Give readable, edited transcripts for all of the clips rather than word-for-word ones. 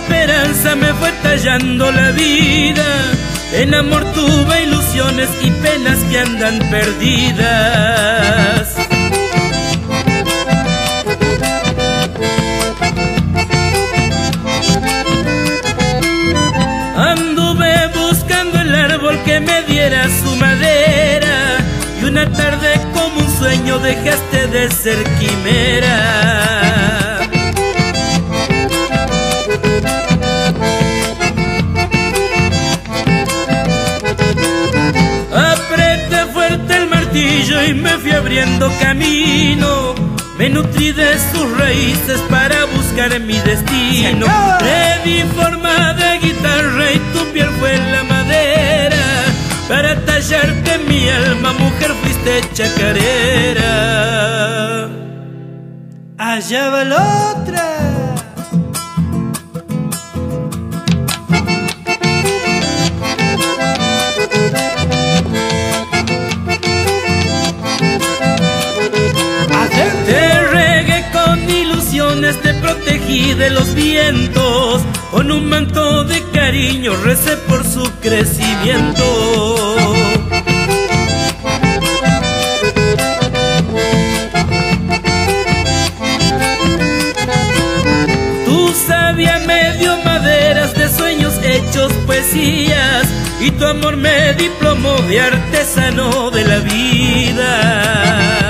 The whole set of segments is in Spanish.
esperanza me fue tallando la vida. En amor tuve ilusiones y penas que andan perdidas. Anduve buscando el árbol que me diera su madera, y una tarde como un sueño dejaste de ser quimera. Apreté fuerte el martillo y me fui abriendo camino. Me nutrí de sus raíces para buscar mi destino. Le di forma de guitarra y tu piel fue la madera. Para tallarte mi alma, mujer, fuiste chacarera. Allá va la otra. Te regué con ilusiones, te protegí de los vientos. Con un manto de cariño recé por su crecimiento. Tu savia me dio maderas de sueños hechos poesías, y tu amor me diplomó de artesano de la vida.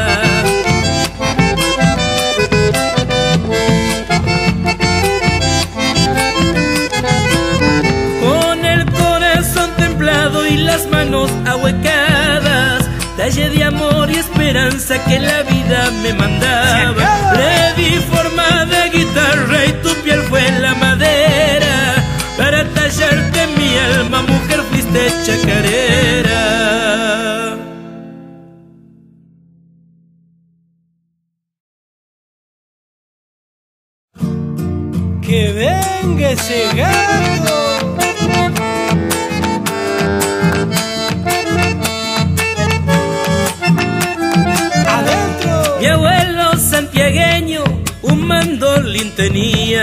Y las manos ahuecadas, talle de amor y esperanza que la vida me mandaba. Le di forma de guitarra y tu piel fue la madera. Para tallarte mi alma, mujer, fuiste chacarera. Que venga ese gato. Mi abuelo santiagueño un mandolín tenía.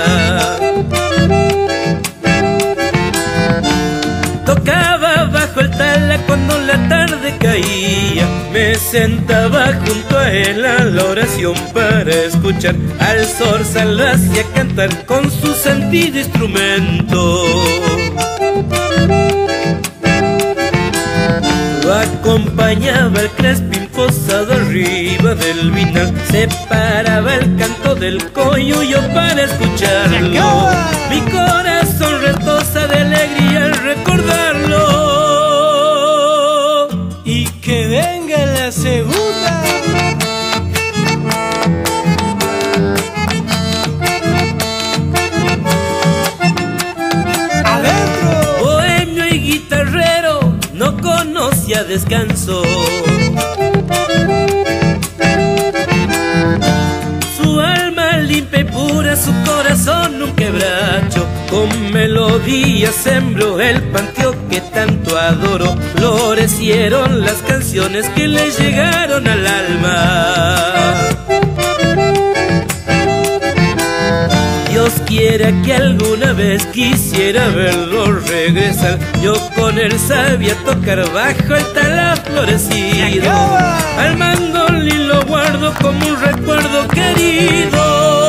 Tocaba bajo el tala cuando la tarde caía. Me sentaba junto a él a la oración para escuchar al zorzal, lo hacía cantar con su sentido instrumento. Lo acompañaba el crespín posado arriba del vinal. Se paraba el canto del coyuyo para escucharlo. Mi corazón retosa de alegría al recordarlo. Y que venga la segunda. Adentro. Bohemio y guitarrero, no conocía descanso. Su alma limpia y pura, su corazón un quebracho. Con melodía sembró el panteón que tanto adoró. Florecieron las canciones que le llegaron al alma. Dios quiera que alguna vez quisiera verlo regresar. Yo con él sabía tocar bajo el tala florecido. Al mandolín lo guardo como un recuerdo querido.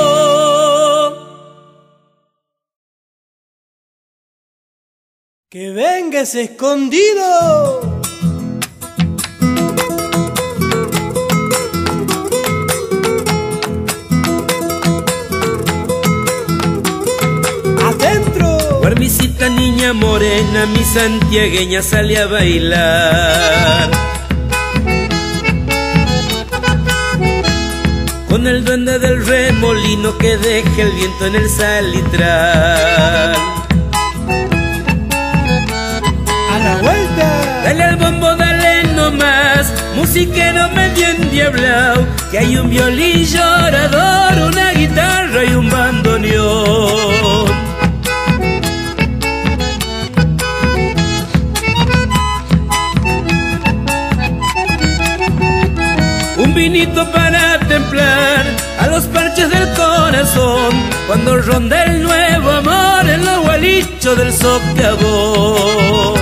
Que venga ese escondido. Guarmisita niña morena, mi santiagueña sale a bailar. Con el duende del remolino que deja el viento en el salitral. A la vuelta. Dale al bombo, dale nomás, musiquero medio endiablao, que hay un violín llorador, una guitarra y un bandoneón. Un vinito para templar a los parches del corazón, cuando ronda el nuevo amor techo del socavón.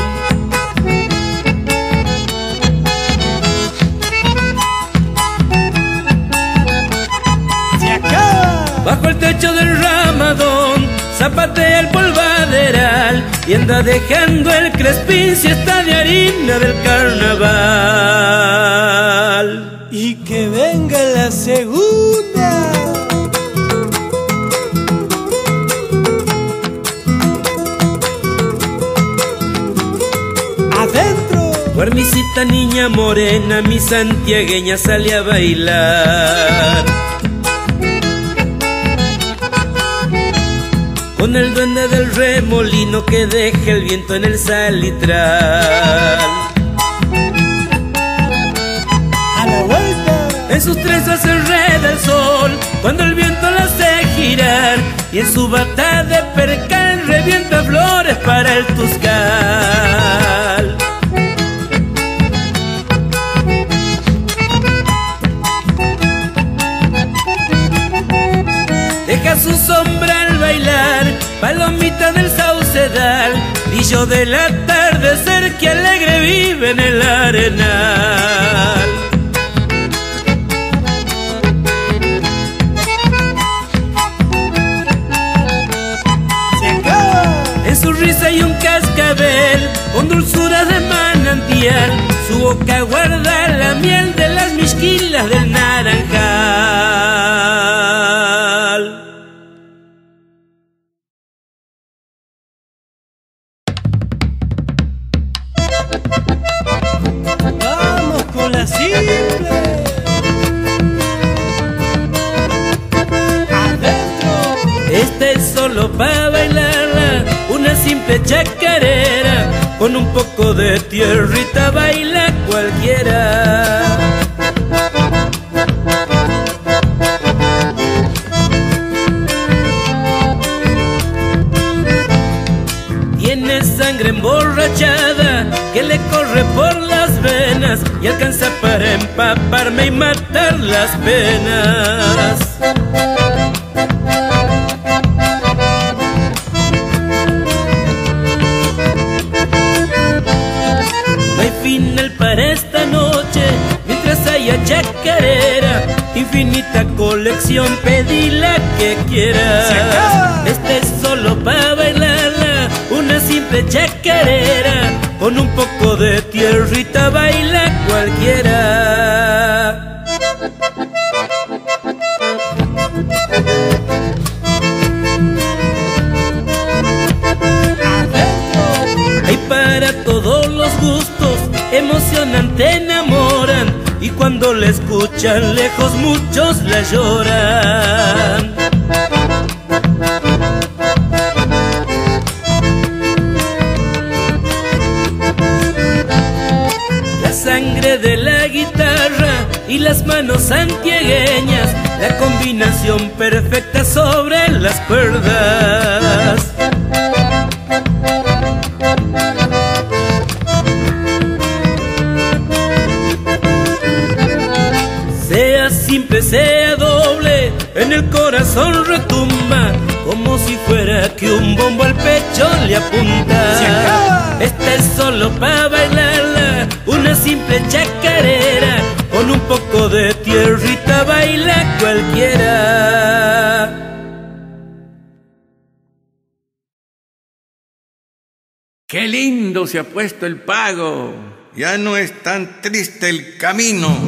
Bajo el techo del ramadón zapatea el polvaderal y anda dejando el crespín siesta de harina del carnaval. Y que venga la segunda. Adentro. Guarmisita niña morena, mi santiagueña sale a bailar. Con el duende del remolino que deja el viento en el salitral. A la vuelta. En sus trenzas se enreda el sol cuando el viento la hace girar, y en su bata de percal revienta flores para el Tuscal. Deja su sombra al bailar, palomita del saucedal, brillo del atardecer que alegre vive en el arenal. En su risa hay un cascabel con dulzura de manantial, su boca guarda la miel de las mixquilas del naranjal. Vamos con la simple. Adentro. Esta es solo para bailarla, una simple chacarera, con un poco de tierrita baila cualquiera. Tiene sangre emborrachada que le corre por las venas y alcanza para empaparme y matar las penas. No hay final para esta noche mientras haya chacarera, infinita colección, pedí la que quieras. Este es solo para bailarla, una simple chacarera, con un poco de tierrita baila cualquiera. Hay para todos los gustos, emocionante, enamoran, y cuando la escuchan lejos muchos la lloran. La sangre de la guitarra y las manos santiagueñas, la combinación perfecta sobre las cuerdas. Sea simple, sea doble, en el corazón retumba, como si fuera que un bombo al pecho le apunta. Esta es solo para bailarla, una simple chacarera, con un poco de tierrita baila cualquiera. ¡Qué lindo se ha puesto el pago! Ya no es tan triste el camino.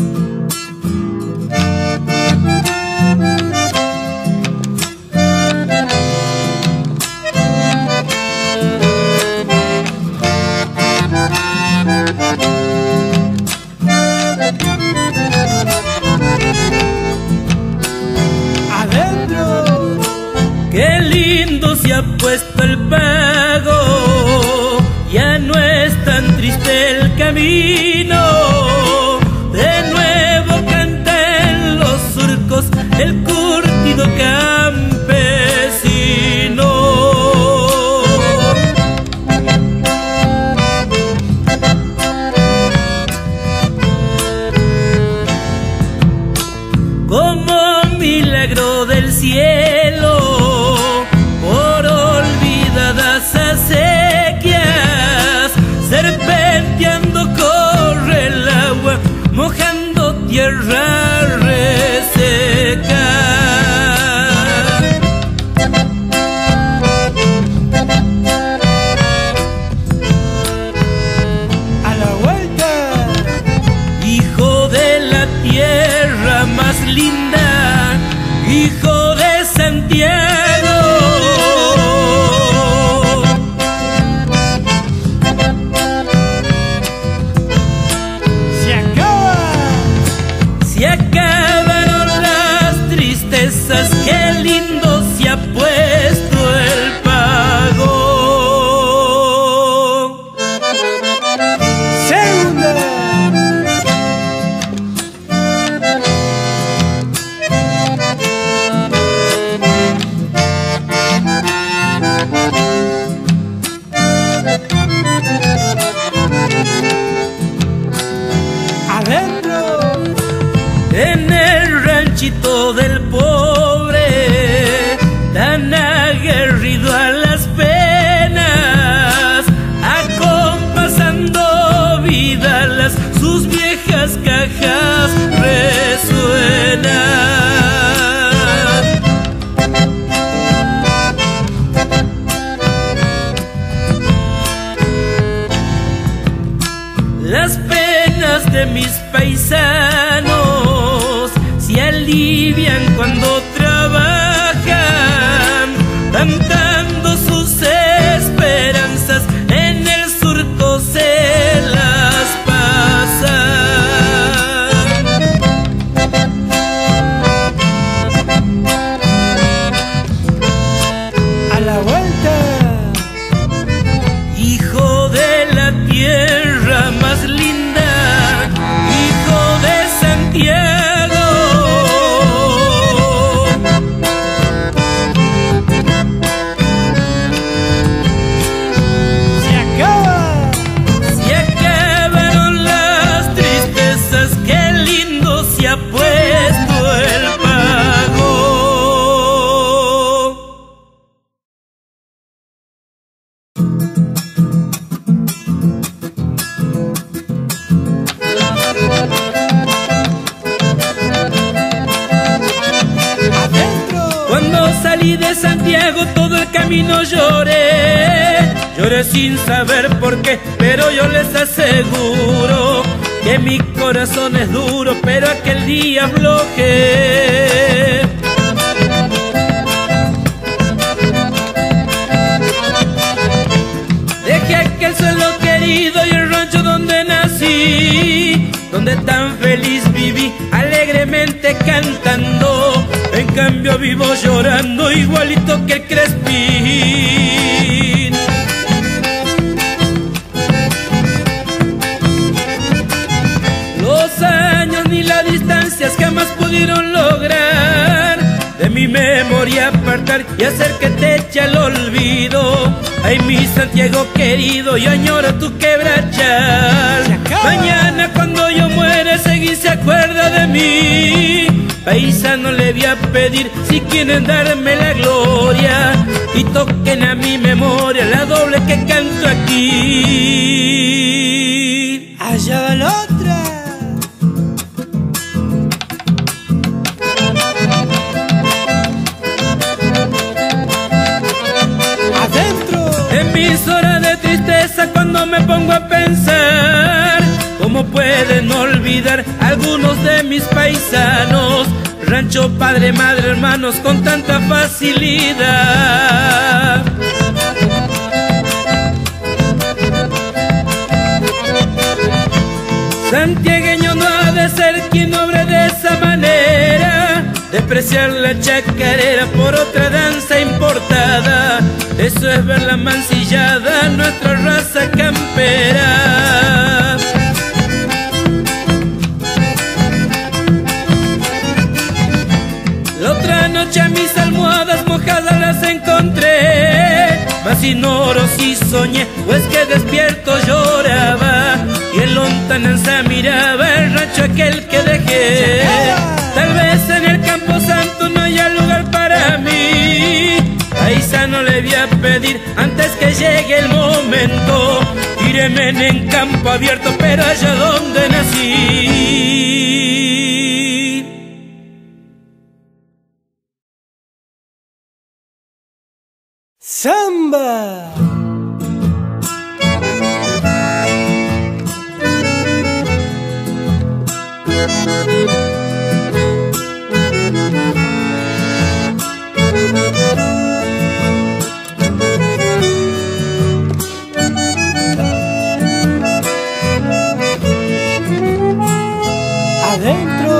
Adentro. ¡Qué lindo se ha puesto el pago! Ya no es tan triste el camino. De nuevo canta en los surcos el curtido campesino. Como milagro del cielo, por olvidadas mis paisanos se alivian cuando trabajan, cantando sus esperanzas en el surco se las pasan. A la vuelta, Hijo de la tierra más linda, hijo de Santiago, se acabaron las tristezas, qué lindo se ha puesto el pago. Cuando salí de Santiago todo el camino lloré, lloré sin saber por qué, pero yo les aseguro que mi corazón es duro, pero aquel día aflojé. Dejé aquel suelo querido y el rancho donde nací, donde tan feliz viví, alegremente cantando. En cambio vivo llorando igualito que el Crespín. Los años ni las distancias jamás pudieron lograr de mi memoria apartar y hacer que te eche al olvido. Ay, mi Santiago querido, yo añoro tu quebrachal. Mañana cuando yo muera, seguí se acuerda de mí. Paisano le voy a pedir si quieren darme la gloria y toquen a mi memoria la doble que canto aquí. allá va la otra. Adentro. En mis horas de tristeza cuando me pongo a pensar, ¿cómo pueden olvidar algunos de mis paisanos? Rancho, padre, madre, hermanos, con tanta facilidad. Santiagueño no ha de ser quien obre de esa manera, despreciar la chacarera por otra danza importada. Eso es ver la mancillada, nuestra raza campera. La otra noche a mis almohadas mojadas las encontré, mas ignoros si soñé o es que despierto lloraba y en lontananza miraba el rancho aquel que dejé. Tal vez en el Campo Santo no haya lugar para mí. Paisano le voy a pedir antes que llegue el momento, tíreme en campo abierto, pero allá donde nací. Samba. Adentro.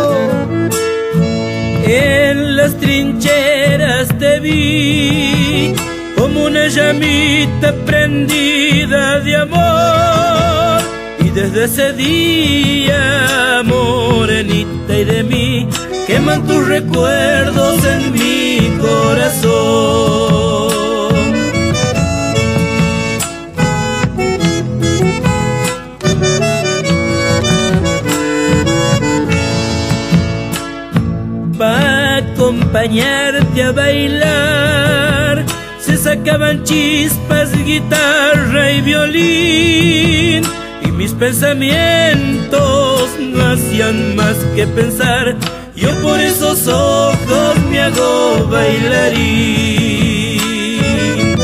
En las trincheras te vi como una llamita prendida de amor, y desde ese día, morenita y de mí, queman tus recuerdos en mi corazón. Pa' acompañarte a bailar se sacaban chispas, guitarra y violín, y mis pensamientos no hacían más que pensar. Yo por esos ojos me hago bailarín.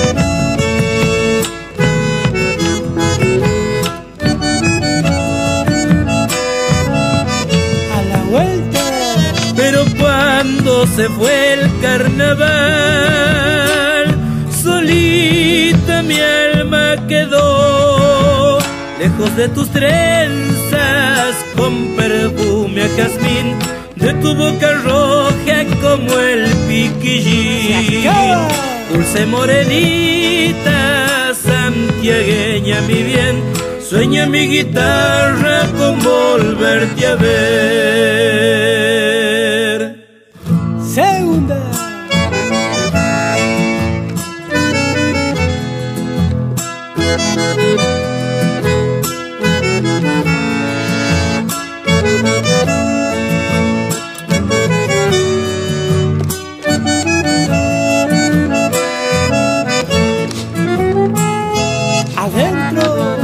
se fue el carnaval, solita mi alma quedó, lejos de tus trenzas con perfume a jazmín, de tu boca roja como el piquillín. Dulce morenita, santiagueña mi bien, sueña mi guitarra con volverte a ver. Segunda. Adentro.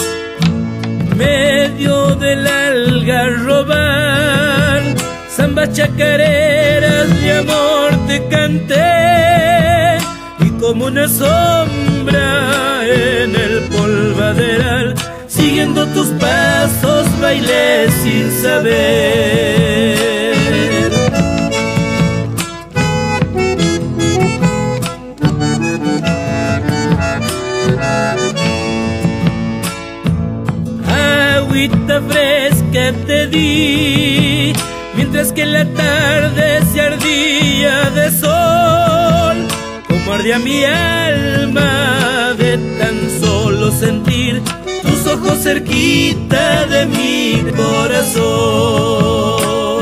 Medio del algarrobal, zambas chacareras de amor te canté, y como una sombra en el polvaderal, siguiendo tus pasos bailé sin saber. Agüita fresca te di, mientras que la tarde se ardía de sol, como ardía mi alma de tan solo sentir tus ojos cerquita de mi corazón.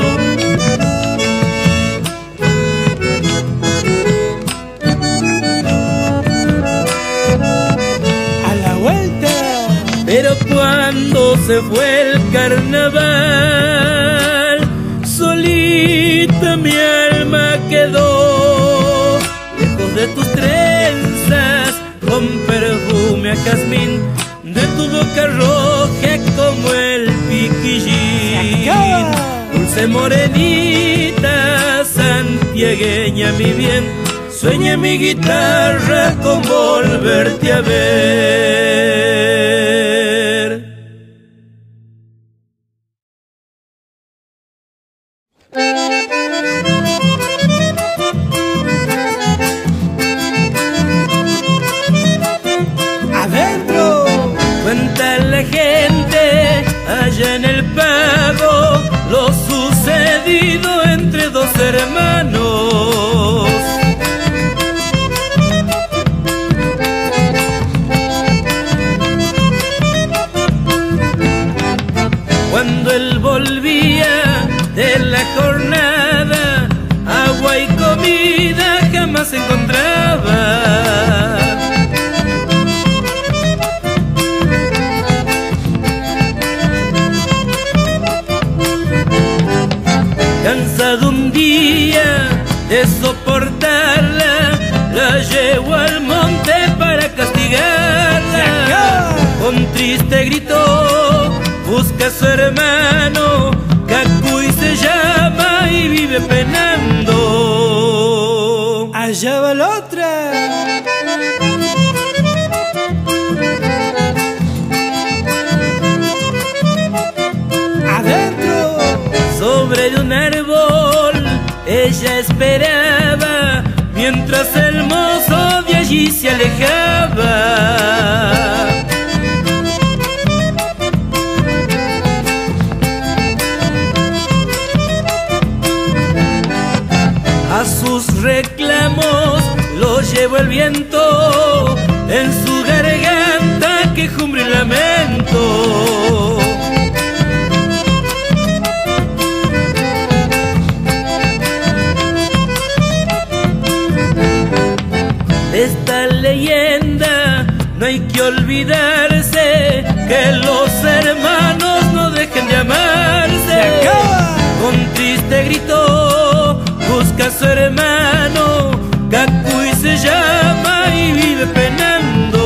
A la vuelta. Pero cuando se fue el carnaval, solita mi alma quedó, lejos de tus trenzas con perfume a jazmín, de tu boca roja como el piquillín. Dulce morenita, santiagueña mi bien, sueña mi guitarra con volverte a ver. Adentro. Cuenta la gente allá en el pago lo sucedido entre dos hermanos. Cuando él volvía de la jornada, agua y comida jamás encontraba. Cansado un día de soportarla, la llevo al monte para castigarla. Con triste grito busca a su hermano, Cacuy se llama y vive penando. Allá va la otra. Adentro. Sobre de un árbol ella esperaba, mientras el mozo de allí se alejaba. A sus reclamos lo llevó el viento, en su garganta quejumbre y lamento. Esta leyenda no hay que olvidarse, que los hermanos no dejen de amarse. Con triste grito busca a su hermano, Cacuy se llama y vive penando.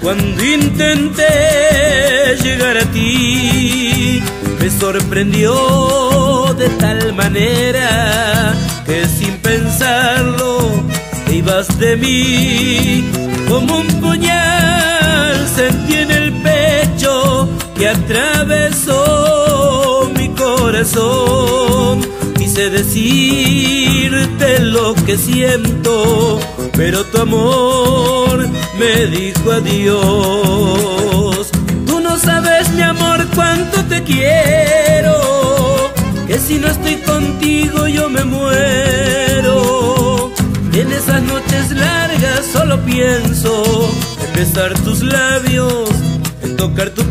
Cuando intenté llegar a ti, me sorprendió de tal manera que sin pensarlo te ibas de mí. Como un puñal sentí en el pecho que atravesó mi corazón. Quise decirte lo que siento, pero tu amor me dijo adiós. Tú no sabes, mi amor, cuánto te quiero, que si no estoy contigo yo me muero. En esas noches largas solo pienso en besar tus labios, en tocar tu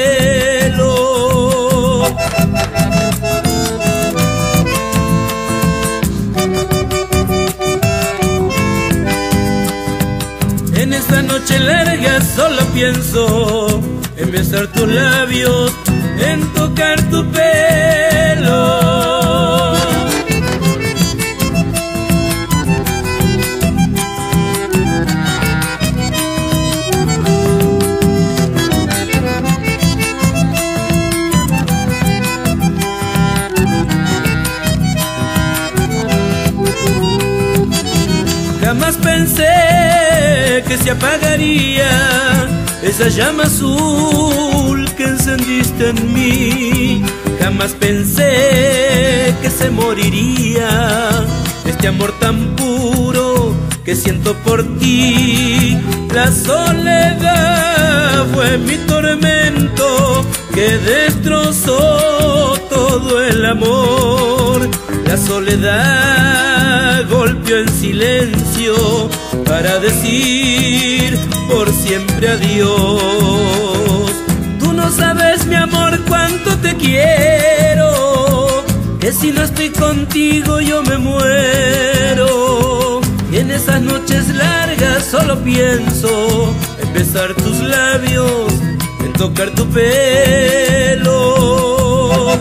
pelo. En esta noche larga solo pienso en besar tus labios, en tocar tu pelo. Jamás pensé que se apagaría esa llama azul que encendiste en mí. Jamás pensé que se moriría este amor tan puro que siento por ti. La soledad fue mi tormento que destrozó todo el amor. La soledad golpeó en silencio para decir por siempre adiós. Tú no sabes, mi amor, cuánto te quiero, que si no estoy contigo yo me muero. Y en esas noches largas solo pienso en besar tus labios, en tocar tu pelo.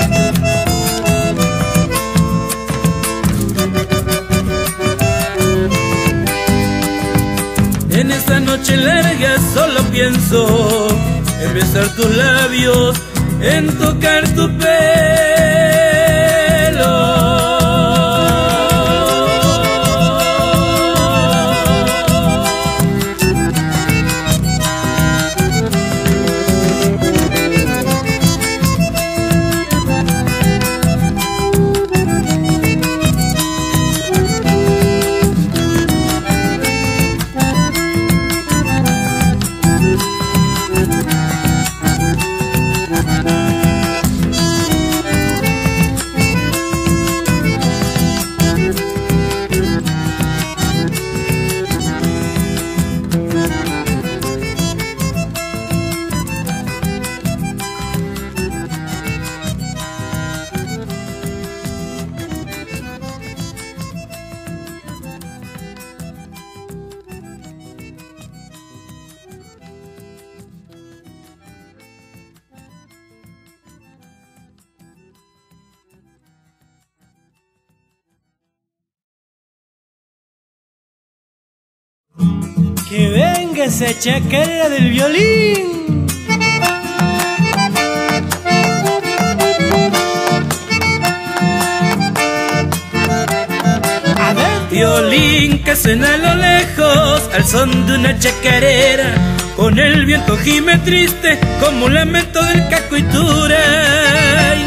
En esta noche larga solo pienso en besar tus labios, en tocar tu pelo. Que venga esa chacarera del violín. Violín que suena a lo lejos al son de una chacarera, con el viento gime triste como un lamento del Cacoituray.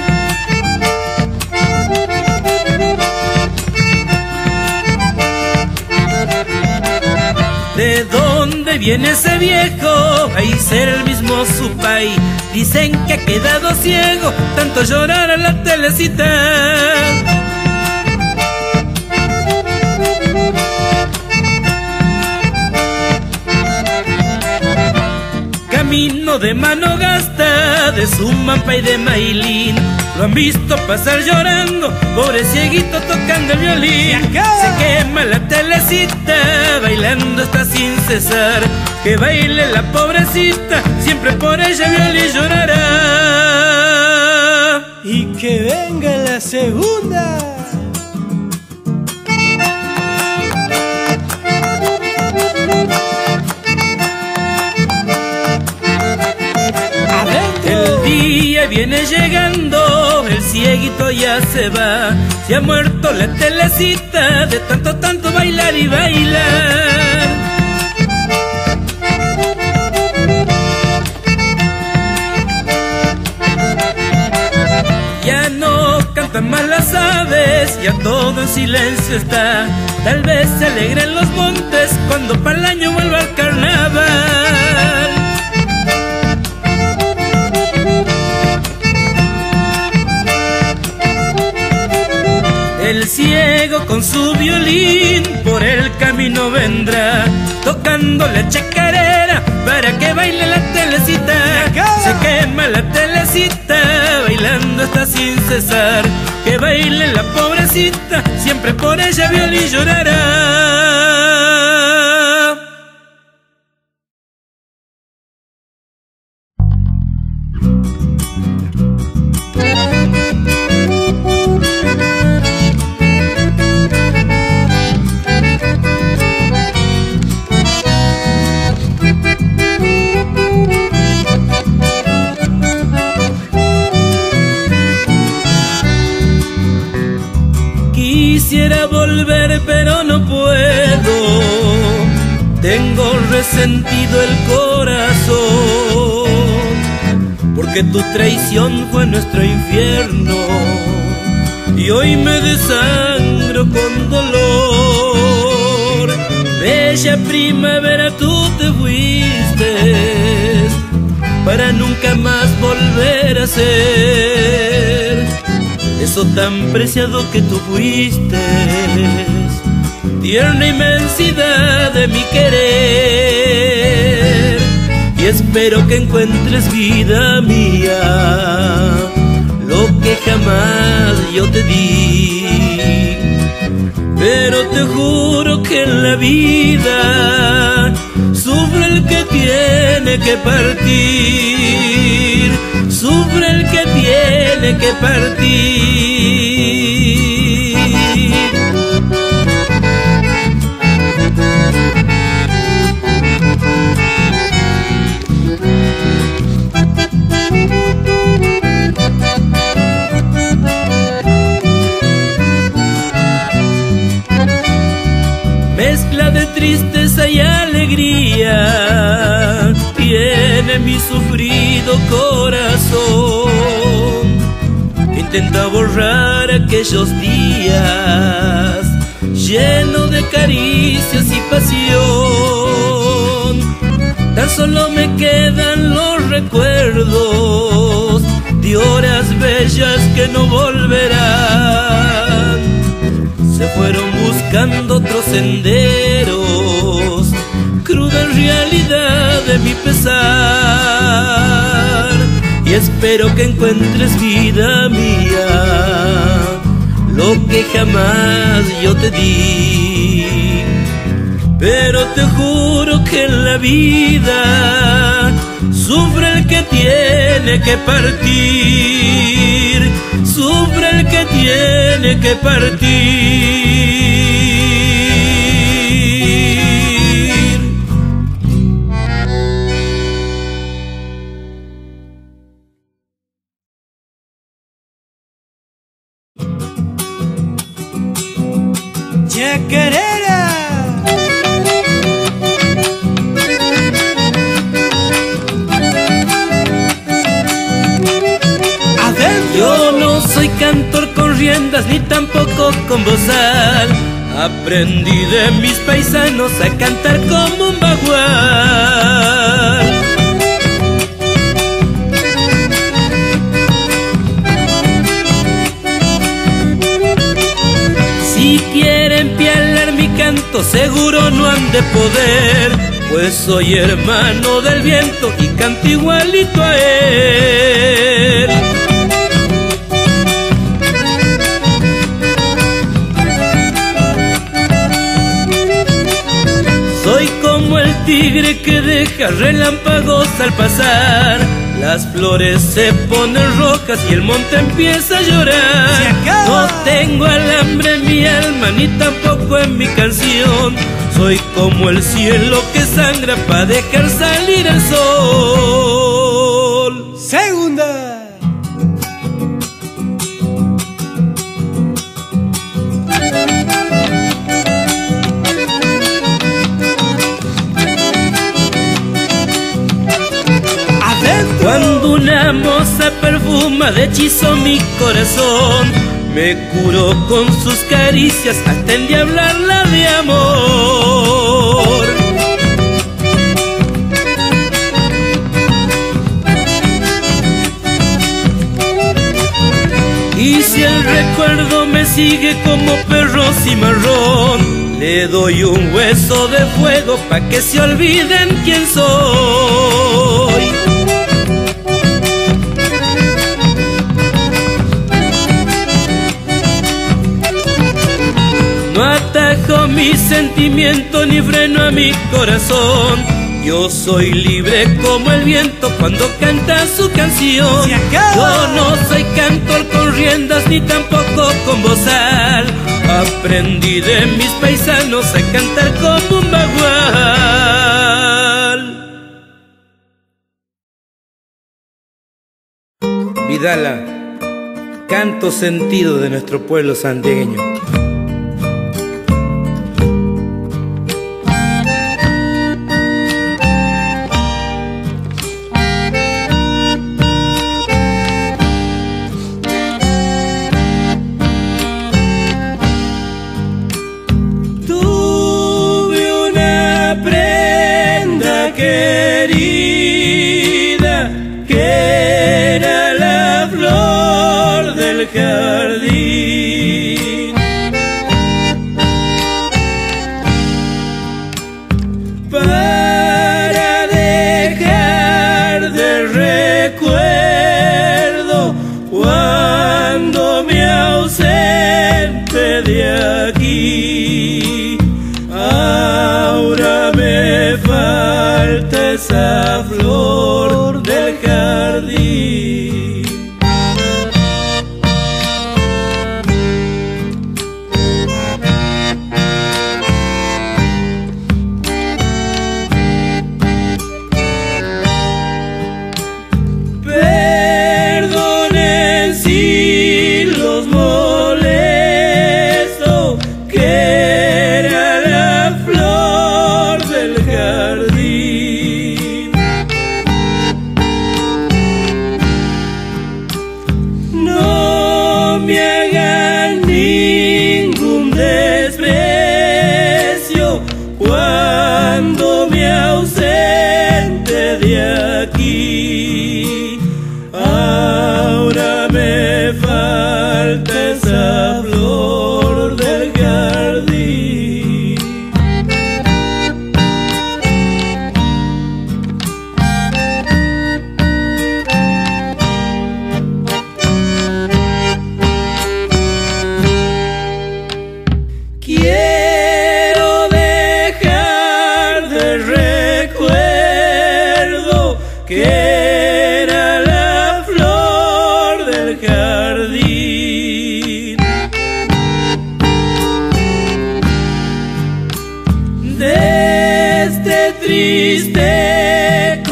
¿De dónde viene ese viejo? Ahí será el mismo Supay. Dicen que ha quedado ciego, tanto llorar a la telecita. Camino de mano gasta, de Sumampa y de Mailín. Lo han visto pasar llorando, pobre cieguito tocando el violín. Se quema la telecita, bailando está sin cesar. Que baile la pobrecita, siempre por ella violín llorará. Y que venga la segunda. viene llegando, el cieguito ya se va. Se ha muerto la telecita de tanto bailar y bailar. Ya no cantan más las aves, ya todo en silencio está. Tal vez se alegren los montes cuando para el año vuelva el carnaval. El ciego con su violín por el camino vendrá, tocando la chacarera para que baile la telecita. Se quema la telecita, bailando está sin cesar. Que baile la pobrecita, siempre por ella violín llorará. Quisiera volver pero no puedo, tengo resentido el corazón, porque tu traición fue nuestro infierno y hoy me desangro con dolor. Bella primavera, tú te fuiste para nunca más volver a ser eso tan preciado que tú fuiste, tierna inmensidad de mi querer. Y espero que encuentres, vida mía, lo que jamás yo te di. Pero te juro que en la vida sufre el que tiene que partir, sufre el que tiene que partir. Mezcla de tristeza y alegría tiene mi sufrido corazón. Intenta borrar aquellos días lleno de caricias y pasión. Tan solo me quedan los recuerdos de horas bellas que no volverán. Se fueron buscando otros senderos, cruda realidad de mi pesar. Y espero que encuentres, vida mía, lo que jamás yo te di. Pero te juro que en la vida sufre el que tiene que partir, sufre el que tiene que partir. Chacarera. Yo no soy cantor con riendas ni tampoco con bozal. Aprendí de mis paisanos a cantar como un bagual. Si quieren pialar mi canto, seguro no han de poder, pues soy hermano del viento y canto igualito a él. Soy como el tigre que deja relámpagos al pasar. Las flores se ponen rojas y el monte empieza a llorar. No tengo alambre en mi alma ni tampoco en mi canción. Soy como el cielo que sangra para dejar salir el sol. Segunda. Una moza perfuma de hechizo mi corazón, me curó con sus caricias hasta endiablarla de amor. Y si el recuerdo me sigue como perro cimarrón, le doy un hueso de fuego pa' que se olviden quién soy. No atajo mi sentimiento ni freno a mi corazón. Yo soy libre como el viento cuando canta su canción. Yo no soy cantor con riendas ni tampoco con bozal. Aprendí de mis paisanos a cantar como un bagual. Vidala, canto sentido de nuestro pueblo santiagueño. Jardín para dejar de recuerdo cuando me ausente de aquí. Ahora me falta esa flor del jardín. Cuando me ausente de aquí, ahora me falta esa flor del jardín. Que era la flor del jardín. De este triste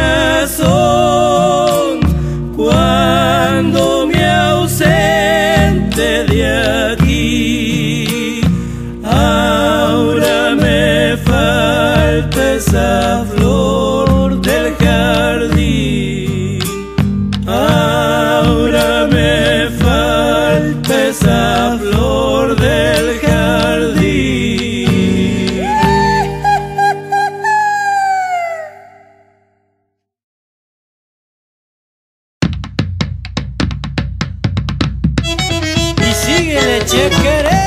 corazón, cuando me ausente de aquí, ahora me falta esa flor del jardín. Ahora me falta esa flor del jardín. Y síguele, chequerera.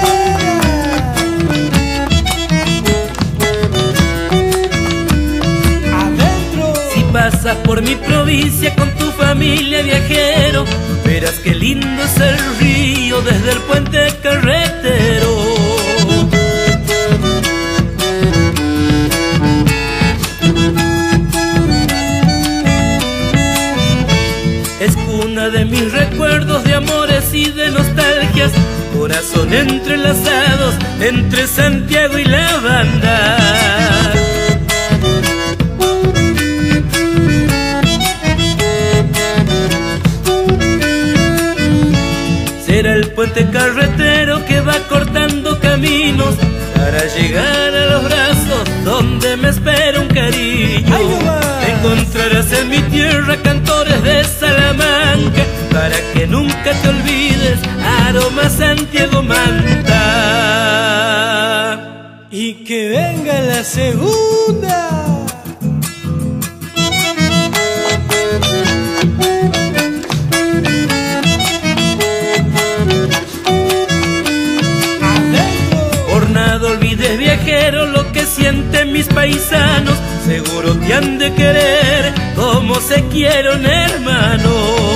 Pasas por mi provincia con tu familia viajero, verás qué lindo es el río desde el puente carretero. Es cuna de mis recuerdos de amores y de nostalgias, corazón entrelazados entre Santiago y la banda. Será el puente carretero que va cortando caminos para llegar a los brazos donde me espera un cariño. Tengo Encontrarás en mi tierra cantores de Salamanca, para que nunca te olvides, aroma Santiago Manta. Y que venga la segunda. No olvides, viajero, lo que sienten mis paisanos, seguro te han de querer como se quiere un hermano.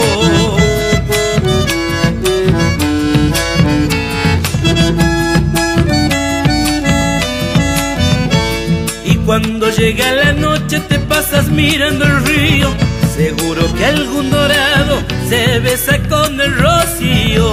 Y cuando llega la noche te pasas mirando el río, seguro que algún dorado se besa con el rocío.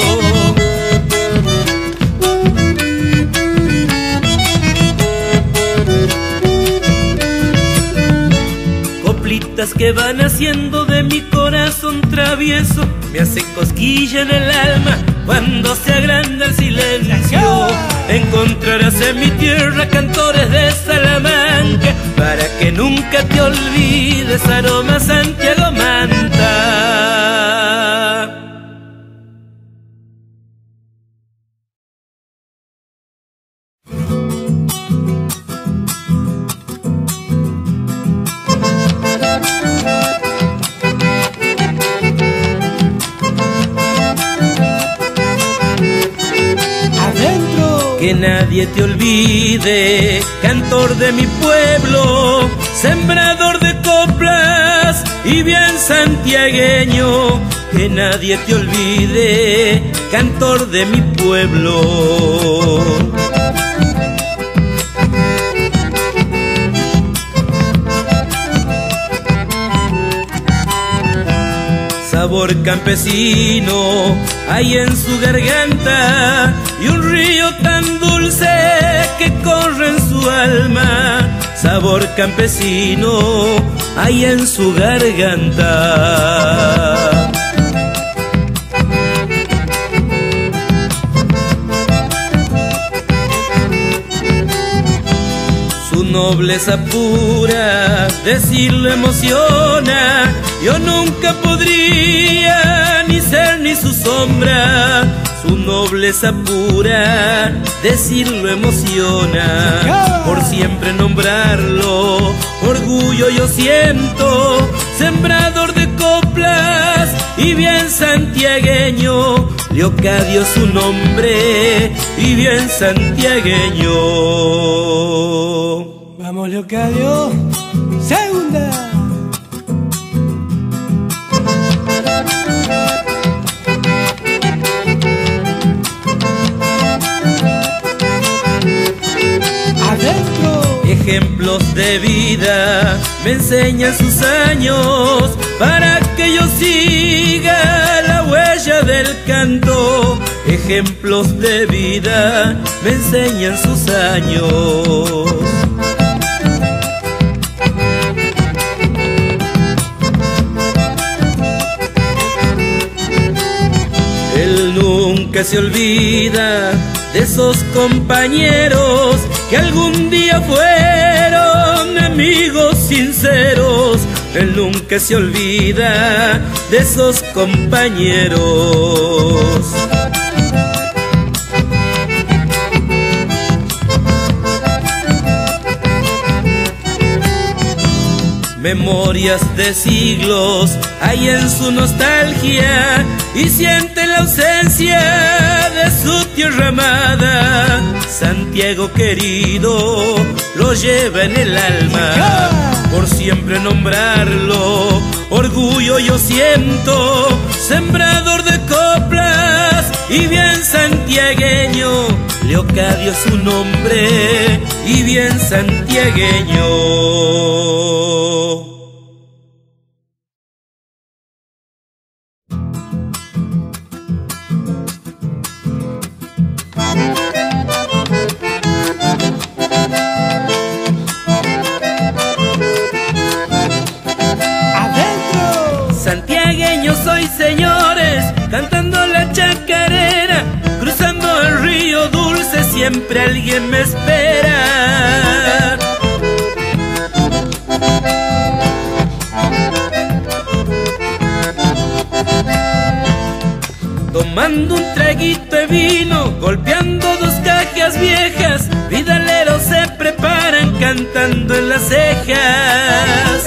Que van haciendo de mi corazón travieso, me hacen cosquilla en el alma cuando se agranda el silencio. Encontrarás en mi tierra cantores de Salamanca, para que nunca te olvides, aroma Santiago Manta. Que nadie te olvide, cantor de mi pueblo, sembrador de coplas y bien santiagueño. Que nadie te olvide, cantor de mi pueblo. Sabor campesino hay en su garganta, y un río tan dulce que corre en su alma. Sabor campesino hay en su garganta. Su nobleza pura, decirlo emociona. Yo nunca podría ni ser ni su sombra. Su nobleza pura, decirlo emociona. Por siempre nombrarlo, orgullo yo siento. Sembrador de coplas y bien santiagueño. Leocadio su nombre y bien santiagueño. Vamos, Leocadio. Segunda. Ejemplos de vida me enseñan sus años, para que yo siga la huella del canto. Ejemplos de vida me enseñan sus años. Él nunca se olvida de esos compañeros que algún día fueron amigos sinceros. Él nunca se olvida de esos compañeros. Memorias de siglos hay en su nostalgia, y siente la ausencia de su tierra amada. Santiago querido lo lleva en el alma, por siempre nombrarlo, orgullo yo siento. Sembrador de coplas y bien santiagueño, Leocadio su nombre y bien santiagueño. Santiagueño soy, señores, cantando la chacarera, cruzando el río dulce, siempre alguien me espera. tomando un traguito de vino, golpeando dos cajas viejas, vidaleros se preparan cantando en las cejas.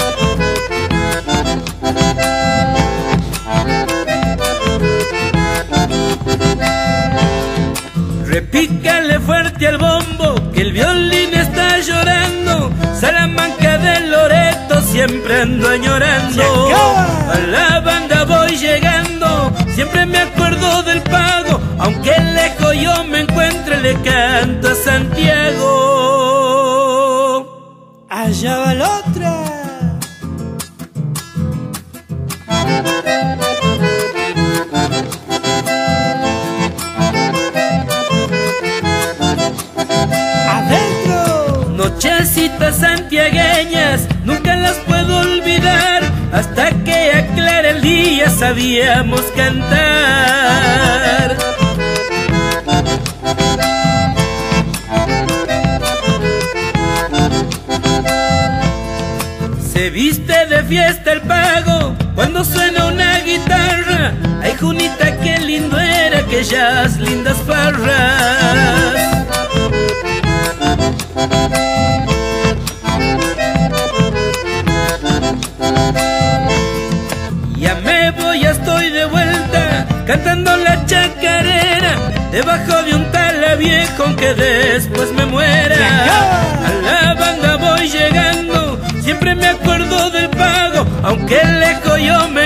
Repícale fuerte al bombo, que el violín está llorando. Salamanca del Loreto siempre ando añorando. A la banda voy llegando, siempre me acuerdo del pago. Aunque lejos yo me encuentre, le canto a Santiago. Allá va la otra. Nochecitas santiagueñas, nunca las puedo olvidar. Hasta que aclare el día sabíamos cantar. Se viste de fiesta el pago cuando suena una guitarra. Ay, Junita, qué lindo era aquellas lindas farras. Ya me voy, ya estoy de vuelta, cantando la chacarera, debajo de un tala viejo que después me muera. A la banda voy llegando, siempre me acuerdo del pago, aunque lejos yo me